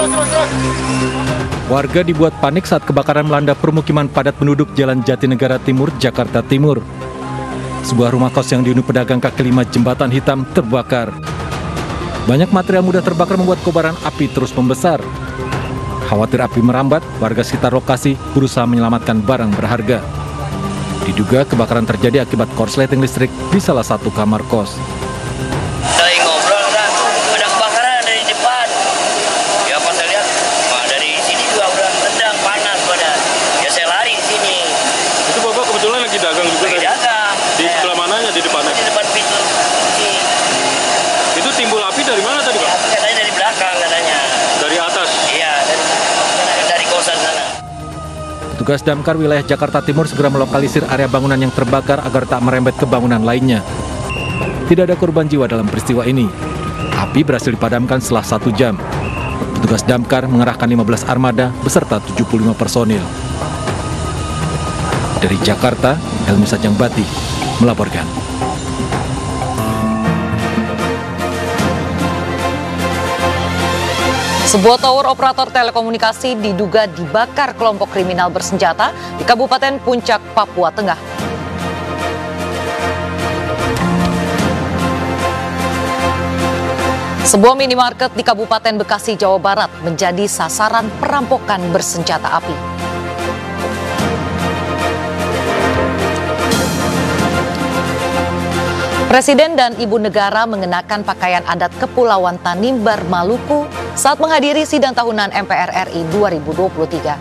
Warga dibuat panik saat kebakaran melanda permukiman padat penduduk Jalan Jatinegara Timur, Jakarta Timur. Sebuah rumah kos yang dihuni pedagang kaki lima Jembatan Hitam terbakar. Banyak material mudah terbakar membuat kobaran api terus membesar. Khawatir api merambat, warga sekitar lokasi berusaha menyelamatkan barang berharga. Diduga kebakaran terjadi akibat korsleting listrik di salah satu kamar kos. Saya ngobrol, ada kebakaran dari depan. Ya pas saya lihat, dari sini juga udah tendang panas badan. Ya saya lari di sini. Itu Bapak kebetulan lagi dagang juga? Lagi dagang. Di sebelah mananya, di depannya? Di depan pintu. Itu timbul api dari mana tadi, Pak? Ya, katanya dari belakang katanya. Dari atas? Iya, dari kosan sana. Petugas damkar wilayah Jakarta Timur segera melokalisir area bangunan yang terbakar agar tak merembet ke bangunan lainnya. Tidak ada korban jiwa dalam peristiwa ini. Api berhasil dipadamkan setelah 1 jam. Petugas damkar mengerahkan 15 armada beserta 75 personil. Dari Jakarta, Helmi Sajangbati melaporkan. Sebuah tower operator telekomunikasi diduga dibakar kelompok kriminal bersenjata di Kabupaten Puncak, Papua Tengah. Sebuah minimarket di Kabupaten Bekasi, Jawa Barat menjadi sasaran perampokan bersenjata api. Presiden dan Ibu Negara mengenakan pakaian adat Kepulauan Tanimbar, Maluku saat menghadiri sidang tahunan MPR RI 2023.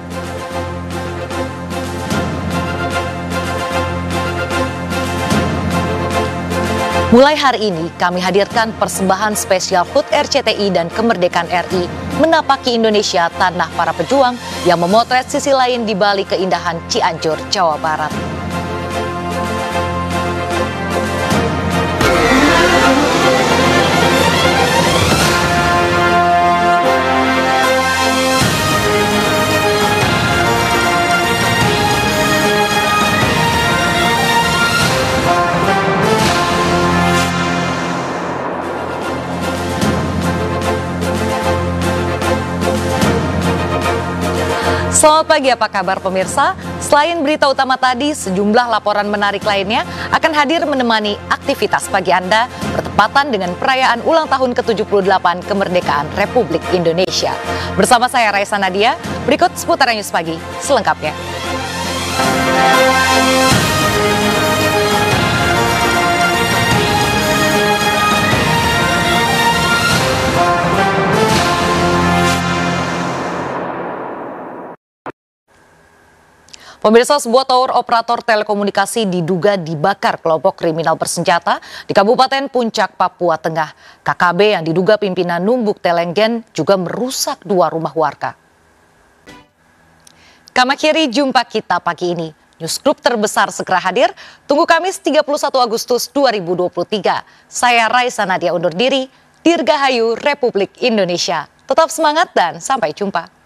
Mulai hari ini kami hadirkan persembahan spesial HUT RCTI dan Kemerdekaan RI menapaki Indonesia tanah para pejuang yang memotret sisi lain di balik keindahan Cianjur, Jawa Barat. Selamat pagi, apa kabar pemirsa? Selain berita utama tadi, sejumlah laporan menarik lainnya akan hadir menemani aktivitas pagi Anda bertepatan dengan perayaan ulang tahun ke-78 kemerdekaan Republik Indonesia. Bersama saya Raisa Nadia, berikut seputaran news pagi selengkapnya. Pemirsa, sebuah tower operator telekomunikasi diduga dibakar kelompok kriminal bersenjata di Kabupaten Puncak, Papua Tengah. KKB yang diduga pimpinan Numbuk Telenggen juga merusak 2 rumah warga. Kamakhiri jumpa kita pagi ini. News Group terbesar segera hadir. Tunggu Kamis 31 Agustus 2023. Saya Raisa Nadia undur diri. Dirgahayu Republik Indonesia. Tetap semangat dan sampai jumpa.